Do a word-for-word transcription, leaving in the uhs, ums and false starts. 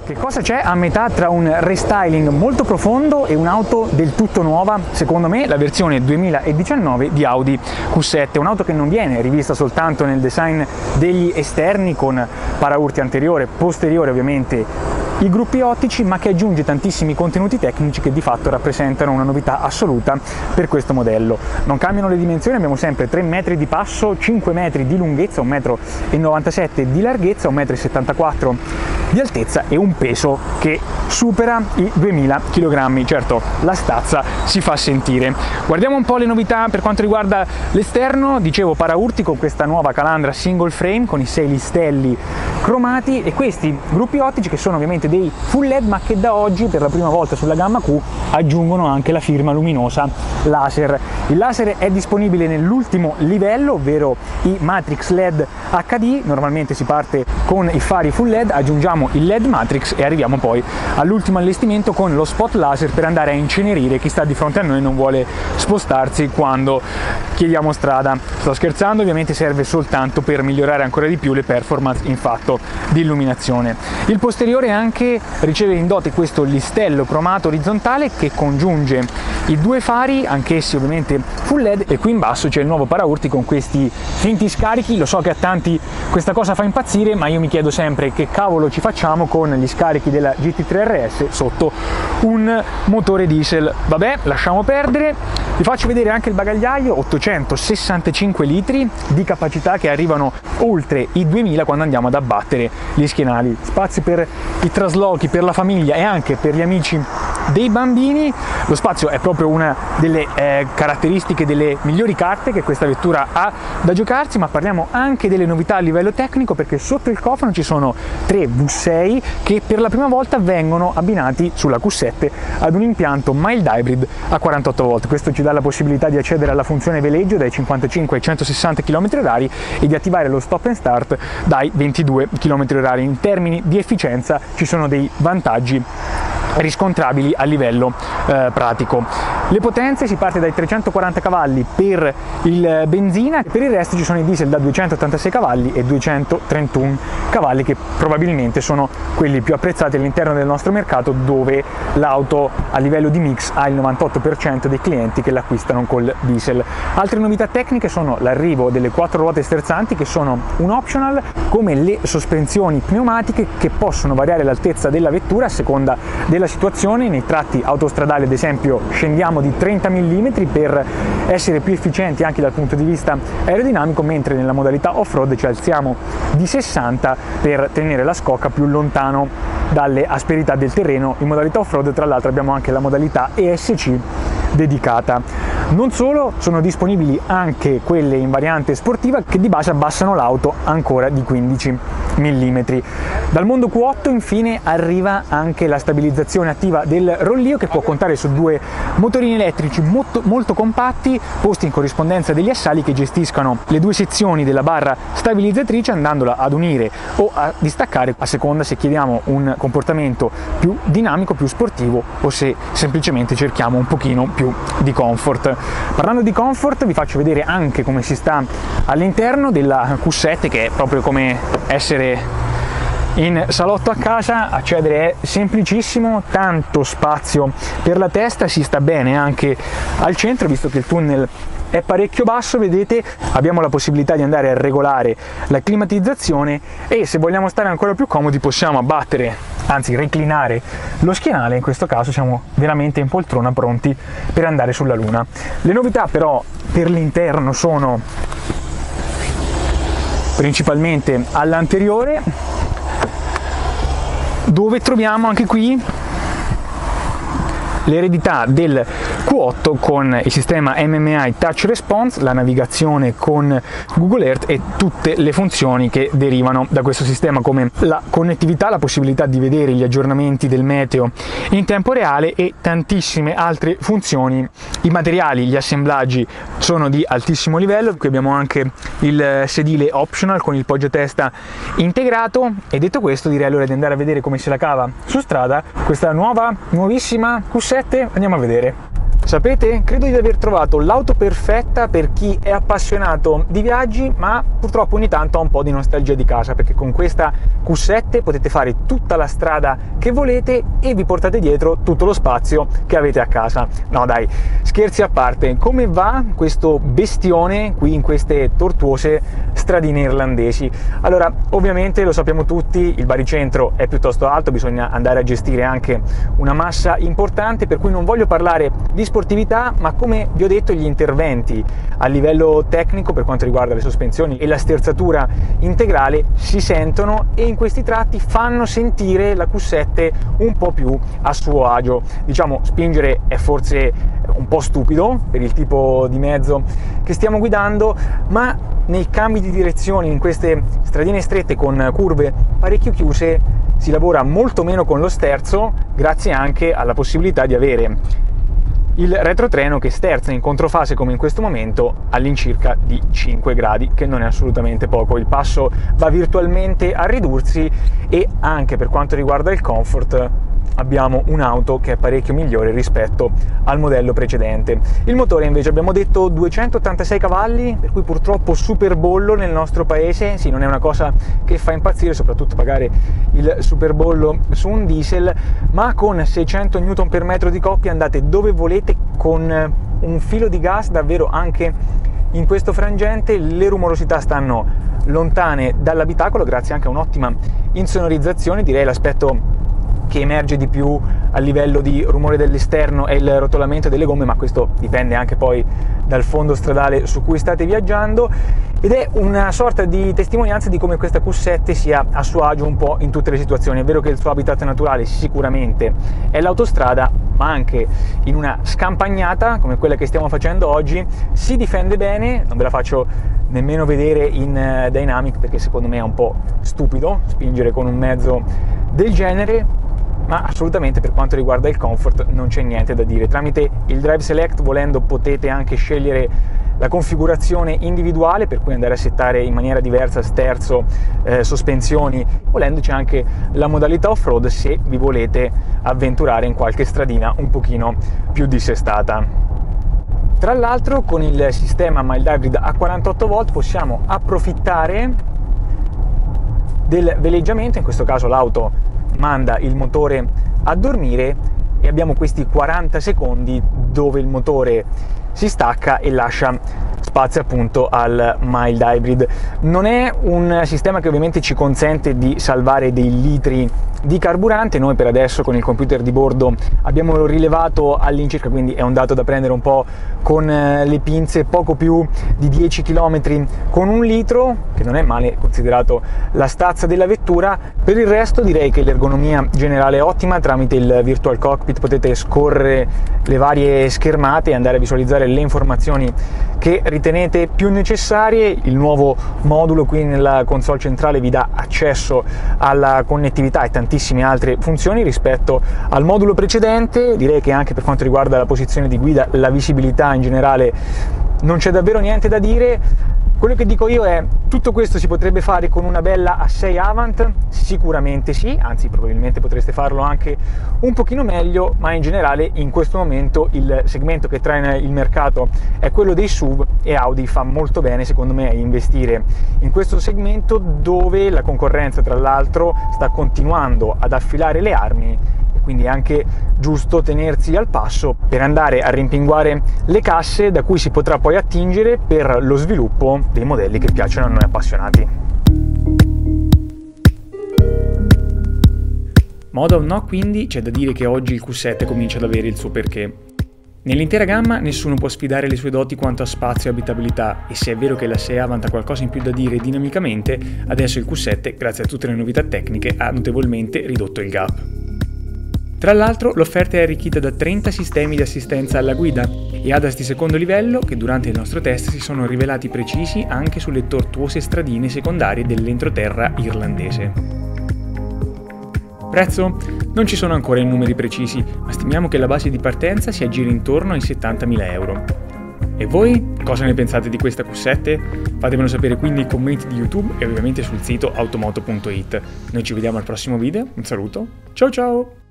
Che cosa c'è a metà tra un restyling molto profondo e un'auto del tutto nuova? Secondo me la versione duemiladiciannove di Audi Q sette, un'auto che non viene rivista soltanto nel design degli esterni con paraurti anteriore, posteriore ovviamente i gruppi ottici, ma che aggiunge tantissimi contenuti tecnici che di fatto rappresentano una novità assoluta per questo modello. Non cambiano le dimensioni, abbiamo sempre tre metri di passo, cinque metri di lunghezza, un metro e novantasette di larghezza, un metro e settantaquattro di altezza e un peso che supera i duemila chilogrammi. Certo, la stazza si fa sentire. Guardiamo un po' le novità per quanto riguarda l'esterno. Dicevo, paraurti con questa nuova calandra single frame con i sei listelli cromati e questi gruppi ottici che sono ovviamente dei full L E D, ma che da oggi per la prima volta sulla gamma Q aggiungono anche la firma luminosa laser. Il laser è disponibile nell'ultimo livello, ovvero i Matrix L E D H D. Normalmente si parte con i fari full L E D, aggiungiamo il L E D Matrix e arriviamo poi all'ultimo allestimento con lo spot laser per andare a incenerire chi sta di fronte a noi e non vuole spostarsi quando chiediamo strada. Sto scherzando, ovviamente serve soltanto per migliorare ancora di più le performance in fatto di illuminazione. Il posteriore anche riceve in dote questo listello cromato orizzontale che congiunge i due fari, anch'essi ovviamente full L E D, e qui in basso c'è il nuovo paraurti con questi finti scarichi. Lo so che a tanti questa cosa fa impazzire, ma io mi chiedo sempre che cavolo ci facciamo con gli scarichi della G T tre R S sotto un motore diesel. Vabbè, lasciamo perdere. Vi faccio vedere anche il bagagliaio, ottocentosessantacinque litri di capacità che arrivano oltre i duemila quando andiamo ad abbattere gli schienali. Spazio per i traslochi, per la famiglia e anche per gli amici dei bambini. Lo spazio è proprio una delle eh, caratteristiche, delle migliori carte che questa vettura ha da giocarsi, ma parliamo anche delle novità a livello tecnico, perché sotto il cofano ci sono tre V sei che per la prima volta vengono abbinati sulla Q sette ad un impianto mild hybrid a quarantotto volt. Questo ci dà la possibilità di accedere alla funzione veleggio dai cinquantacinque ai centosessanta chilometri orari e di attivare lo stop and start dai ventidue chilometri orari. In termini di efficienza ci sono dei vantaggi riscontrabili a livello eh, pratico. Le potenze: si parte dai trecentoquaranta cavalli per il benzina, per il resto ci sono i diesel da duecentottantasei cavalli e duecentotrentuno cavalli, che probabilmente sono quelli più apprezzati all'interno del nostro mercato, dove l'auto a livello di mix ha il novantotto per cento dei clienti che l'acquistano col diesel. Altre novità tecniche sono l'arrivo delle quattro ruote sterzanti, che sono un optional, come le sospensioni pneumatiche che possono variare l'altezza della vettura a seconda della situazione. Nei tratti autostradali ad esempio scendiamo di trenta millimetri per essere più efficienti anche dal punto di vista aerodinamico, mentre nella modalità off-road ci alziamo di sessanta per tenere la scocca più lontano dalle asperità del terreno. In modalità off-road tra l'altro abbiamo anche la modalità E S C dedicata. Non solo, sono disponibili anche quelle in variante sportiva che di base abbassano l'auto ancora di quindici millimetri. Dal mondo Q otto infine arriva anche la stabilizzazione attiva del rollio, che può contare su due motorini elettrici molto, molto compatti posti in corrispondenza degli assali, che gestiscono le due sezioni della barra stabilizzatrice andandola ad unire o a distaccare a seconda se chiediamo un comportamento più dinamico, più sportivo, o se semplicemente cerchiamo un pochino più di comfort. Parlando di comfort, vi faccio vedere anche come si sta all'interno della Q sette, che è proprio come essere in salotto a casa. Accedere è semplicissimo, tanto spazio per la testa, si sta bene anche al centro, visto che il tunnel è parecchio basso. Vedete, abbiamo la possibilità di andare a regolare la climatizzazione e se vogliamo stare ancora più comodi possiamo abbattere, anzi reclinare lo schienale. In questo caso siamo veramente in poltrona, pronti per andare sulla luna. Le novità però per l'interno sono principalmente all'anteriore, dove troviamo anche qui l'eredità del Q otto con il sistema M M I Touch Response, la navigazione con Google Earth e tutte le funzioni che derivano da questo sistema, come la connettività, la possibilità di vedere gli aggiornamenti del meteo in tempo reale e tantissime altre funzioni. I materiali, gli assemblaggi sono di altissimo livello. Qui abbiamo anche il sedile optional con il poggiatesta integrato, e detto questo direi allora di andare a vedere come se la cava su strada questa nuova, nuovissima Q sette. Andiamo a vedere. Sapete, credo di aver trovato l'auto perfetta per chi è appassionato di viaggi, ma purtroppo ogni tanto ha un po' di nostalgia di casa, perché con questa Q sette potete fare tutta la strada che volete e vi portate dietro tutto lo spazio che avete a casa. No dai, scherzi a parte, come va questo bestione qui in queste tortuose stradine irlandesi? Allora, ovviamente lo sappiamo tutti, il baricentro è piuttosto alto, bisogna andare a gestire anche una massa importante, per cui non voglio parlare di sportività, ma come vi ho detto gli interventi a livello tecnico per quanto riguarda le sospensioni e la sterzatura integrale si sentono e in questi tratti fanno sentire la Q sette un po' più a suo agio. Diciamo, spingere è forse un po' stupido per il tipo di mezzo che stiamo guidando, ma nei cambi di direzione in queste stradine strette con curve parecchio chiuse si lavora molto meno con lo sterzo, grazie anche alla possibilità di avere il retrotreno che sterza in controfase come in questo momento all'incirca di cinque gradi, che non è assolutamente poco. Il passo va virtualmente a ridursi e anche per quanto riguarda il comfort abbiamo un'auto che è parecchio migliore rispetto al modello precedente. Il motore invece abbiamo detto duecentottantasei cavalli, per cui purtroppo super bollo nel nostro paese. Sì, non è una cosa che fa impazzire, soprattutto pagare il super bollo su un diesel, ma con seicento newton per metro di coppia andate dove volete con un filo di gas davvero anche in questo frangente. Le rumorosità stanno lontane dall'abitacolo grazie anche a un'ottima insonorizzazione. Direi l'aspetto che emerge di più a livello di rumore dell'esterno è il rotolamento delle gomme, ma questo dipende anche poi dal fondo stradale su cui state viaggiando, ed è una sorta di testimonianza di come questa Q sette sia a suo agio un po' in tutte le situazioni. È vero che il suo habitat naturale sicuramente è l'autostrada, ma anche in una scampagnata come quella che stiamo facendo oggi si difende bene. Non ve la faccio nemmeno vedere in dynamic perché secondo me è un po' stupido spingere con un mezzo del genere, ma assolutamente per quanto riguarda il comfort non c'è niente da dire. Tramite il Drive Select, volendo, potete anche scegliere la configurazione individuale, per cui andare a settare in maniera diversa sterzo, eh, sospensioni. Volendo c'è anche la modalità off-road se vi volete avventurare in qualche stradina un pochino più dissestata. Tra l'altro con il sistema mild hybrid a quarantotto volt possiamo approfittare del veleggiamento. In questo caso l'auto manda il motore a dormire e abbiamo questi quaranta secondi dove il motore si stacca e lascia spazio appunto al mild hybrid. Non è un sistema che ovviamente ci consente di salvare dei litri di carburante. Noi per adesso con il computer di bordo abbiamo rilevato all'incirca, quindi è un dato da prendere un po' con le pinze, poco più di dieci chilometri con un litro, che non è male considerato la stazza della vettura. Per il resto direi che l'ergonomia generale è ottima. Tramite il Virtual Cockpit potete scorrere le varie schermate e andare a visualizzare le informazioni che ritenete più necessarie. Il nuovo modulo qui nella console centrale vi dà accesso alla connettività e tantissime altre funzioni rispetto al modulo precedente. Direi che anche per quanto riguarda la posizione di guida, la visibilità in generale, non c'è davvero niente da dire. Quello che dico io è: tutto questo si potrebbe fare con una bella A sei Avant? Sicuramente sì, anzi probabilmente potreste farlo anche un pochino meglio, ma in generale in questo momento il segmento che traina il mercato è quello dei S U V e Audi fa molto bene secondo me a investire in questo segmento, dove la concorrenza tra l'altro sta continuando ad affilare le armi, quindi è anche giusto tenersi al passo per andare a rimpinguare le casse da cui si potrà poi attingere per lo sviluppo dei modelli che piacciono a noi appassionati. Modo o no, quindi c'è da dire che oggi il Q sette comincia ad avere il suo perché. Nell'intera gamma nessuno può sfidare le sue doti quanto a spazio e abitabilità, e se è vero che la sei Avant ha qualcosa in più da dire dinamicamente, adesso il Q sette, grazie a tutte le novità tecniche, ha notevolmente ridotto il gap. Tra l'altro l'offerta è arricchita da trenta sistemi di assistenza alla guida e ADAS di secondo livello che durante il nostro test si sono rivelati precisi anche sulle tortuose stradine secondarie dell'entroterra irlandese. Prezzo? Non ci sono ancora i numeri precisi, ma stimiamo che la base di partenza si aggiri intorno ai settantamila euro. E voi? Cosa ne pensate di questa Q sette? Fatemelo sapere qui nei commenti di YouTube e ovviamente sul sito automoto punto it. Noi ci vediamo al prossimo video, un saluto, ciao ciao!